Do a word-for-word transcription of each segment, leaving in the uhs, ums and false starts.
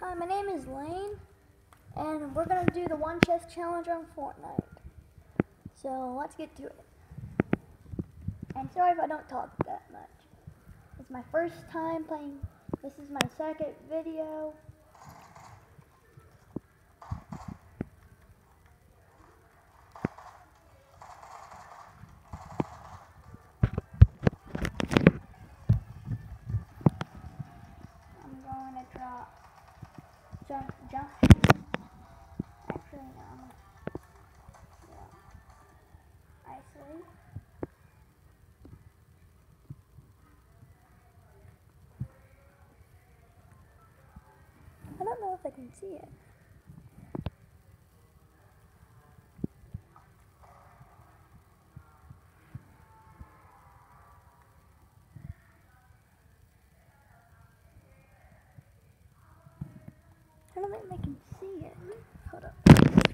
Hi, my name is Lane, and we're going to do the one chest challenge on Fortnite. So, let's get to it. And sorry if I don't talk that much. It's my first time playing, this is my second video. I'm going to drop jump, jump. Actually, no, I'm going to drop isolate. I don't know if I can see it. I don't think they can see it. Hold up.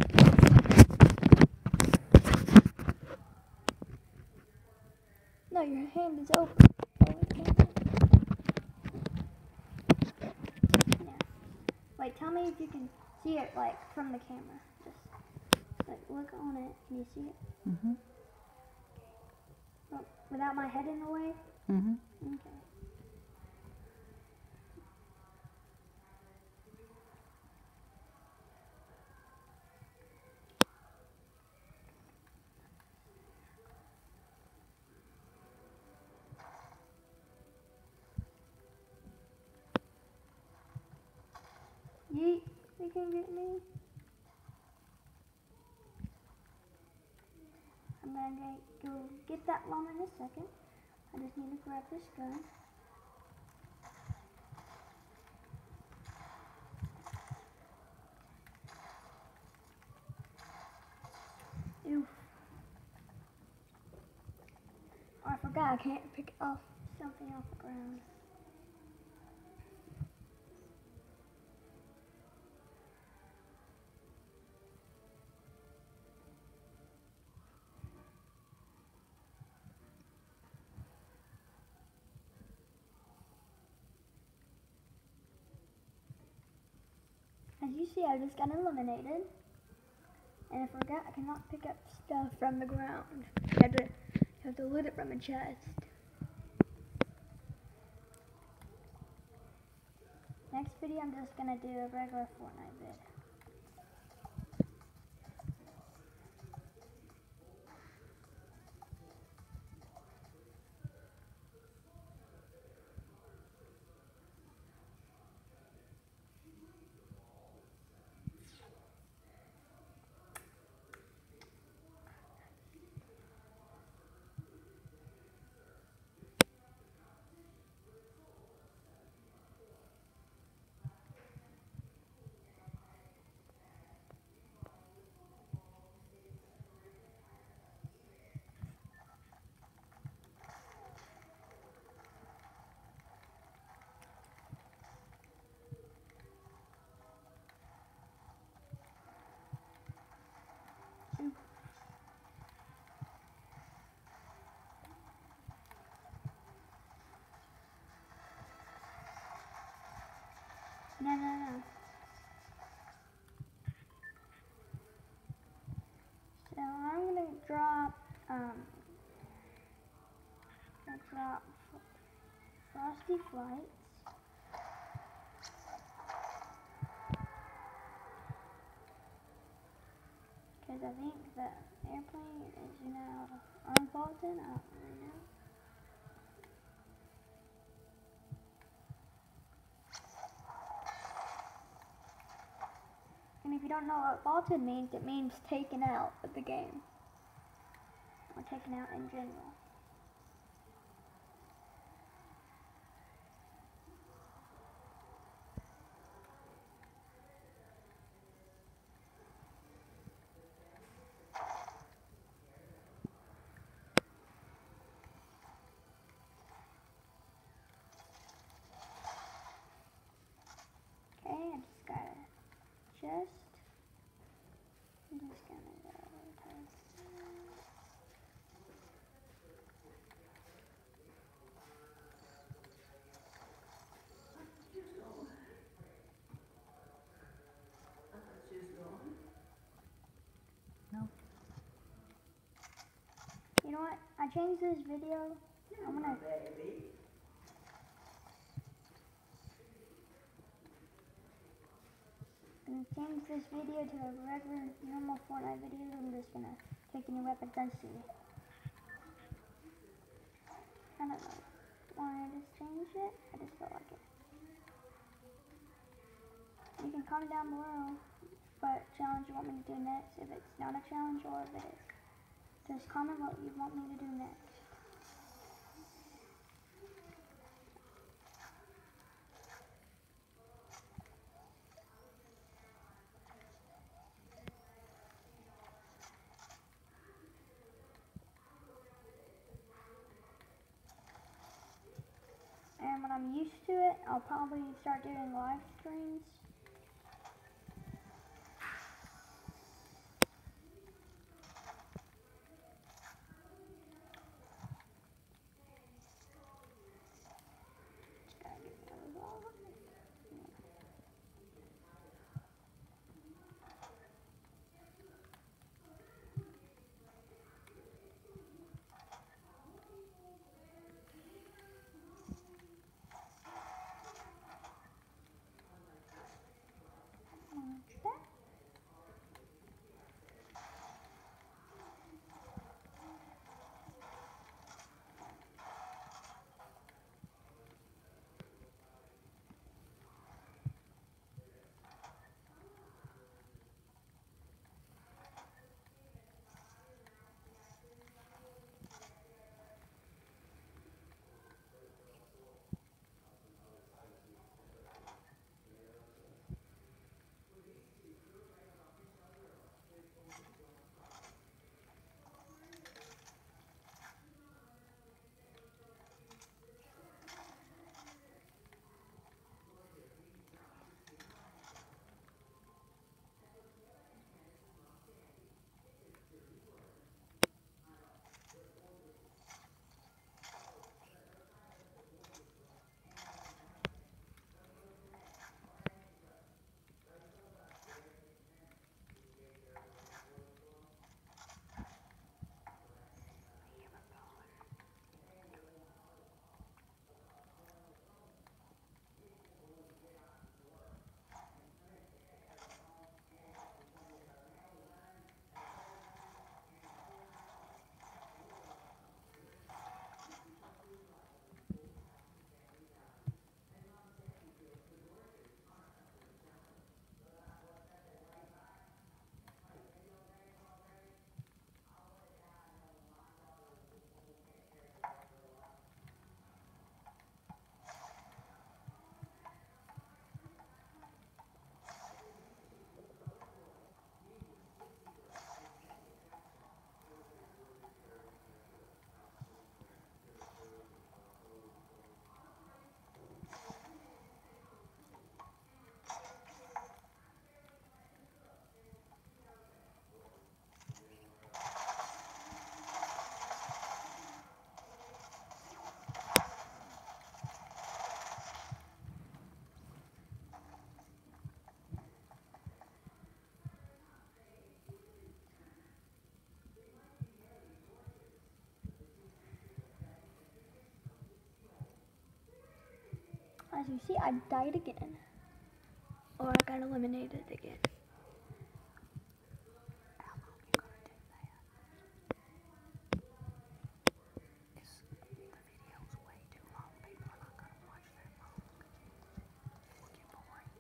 No, your hand is open. Oh, yeah. Wait, tell me if you can see it, like, from the camera. Just, like, look on it. Can you see it? Mm-hmm. Oh, without my head in the way? Mm-hmm. Okay. Yeet, you can get me. I'm gonna go get that llama in a second. I just need to grab this gun. Oof. Oh, I forgot I can't pick off something off the ground. As you see, I just got eliminated. And I forgot I cannot pick up stuff from the ground. You have to, you have to loot it from a chest. Next video, I'm just gonna do a regular Fortnite vid. No, no, no. So I'm gonna drop, um, gonna drop Frosty Flights. Because I think the airplane is now on Bolton. I don't really know. And if you don't know what vaulted means, it means taken out of the game. Or taken out in general. Okay, I just got a chest. I'm just gonna go over I changed this video. I'm gonna. I'm gonna change this video to a regular, normal Fortnite video. I'm just gonna take the new weapons and see. I don't know why I just changed it. I just felt like it. You can comment down below what challenge you want me to do next. If it's not a challenge or if it is. Just comment what you want me to do next. And when I'm used to it, I'll probably start doing live streams. Just gotta get those all. Like that. As you see, I died again. Or I got eliminated again. How long you gonna do that? It's, the video's way too long. People are not gonna watch that long. It will get boring.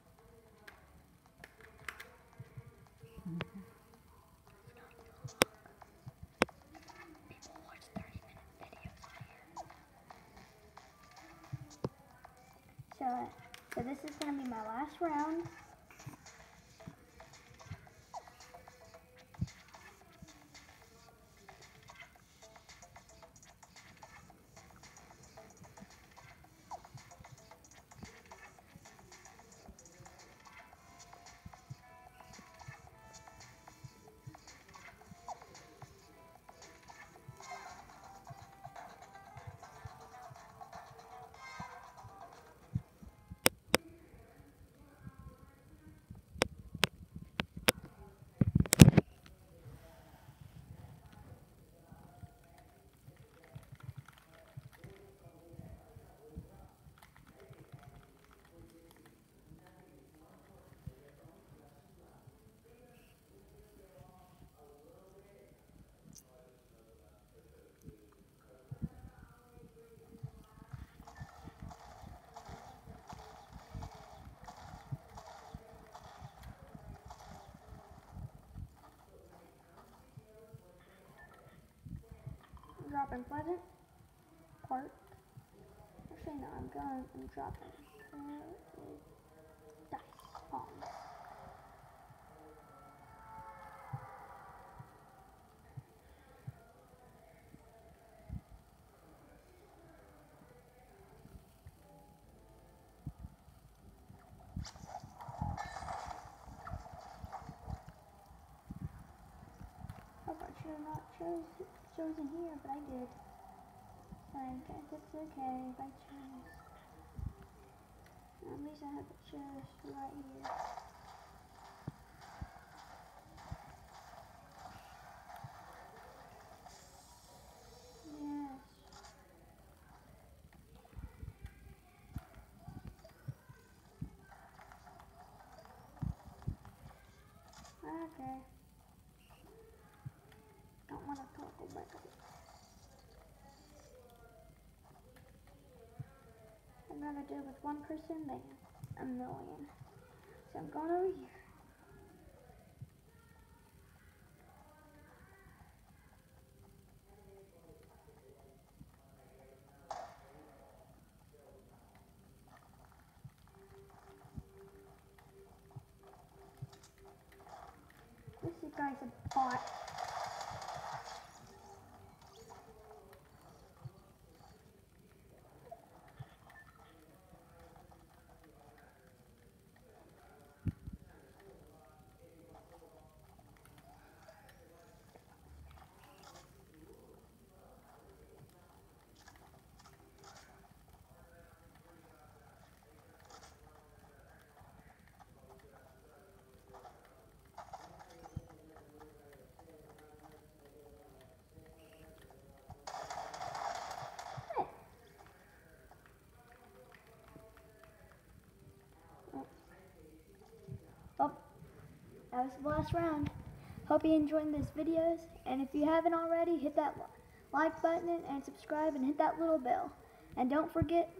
Mm-hmm. People watch thirty minute videos here. So, so this is gonna be my last round. dropping Pleasant Park. Actually, no, I'm going, I'm dropping. Where is Dice Pond? Oh, I should have not chose, chosen here, but I did. So I guess it's okay if I choose. At least I have to choose right here. Yes. Okay. Don't want to toggle back up. I'd rather do it with one person than a million. So I'm going over here. This guy's a bot. Oh, that was the last round. Hope you enjoyed this videos, and if you haven't already, hit that like button and subscribe and hit that little bell. And don't forget